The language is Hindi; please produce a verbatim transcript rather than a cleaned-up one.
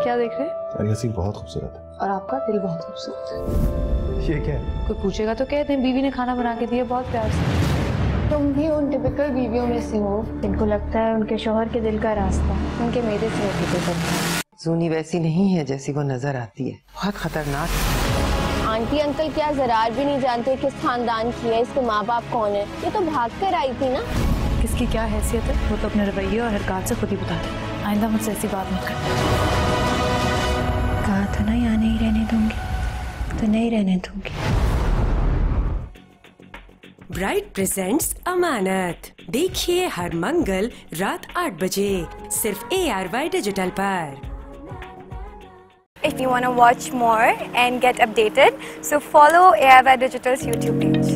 क्या देख रहे हैं? अरे हसीन बहुत खूबसूरत है। और आपका दिल बहुत खूबसूरत है। ये क्या है? कोई पूछेगा तो कहते हैं बीवी ने खाना बना के दिया बहुत प्यार से। तुम भी उन टिपिकल बीवियों में से हो जिनको लगता है उनके शौहर के दिल का रास्ता उनके मेरे से होके गुजरता है। जूनी वैसी नहीं है जैसी वो नजर आती है, बहुत खतरनाक। आंटी अंकल क्या जरार भी नहीं जानते किस खानदान की है, इसके माँ बाप कौन है? ये तो भाग कर आई थी ना। किसकी क्या हैसियत है वो तो अपने रवैये और हरकत से खुद ही बता दे। आइंदा मुझसे ऐसी बात मत कर। कहा था ना यहाँ नहीं रहने दूंगी तो नहीं रहने दूंगी। ब्राइट प्रेजेंट्स अमानत, देखिए हर मंगल रात आठ बजे सिर्फ ए आर वाई डिजिटल पर। If you want to watch more and get updated, so follow A R Y Digital's YouTube page.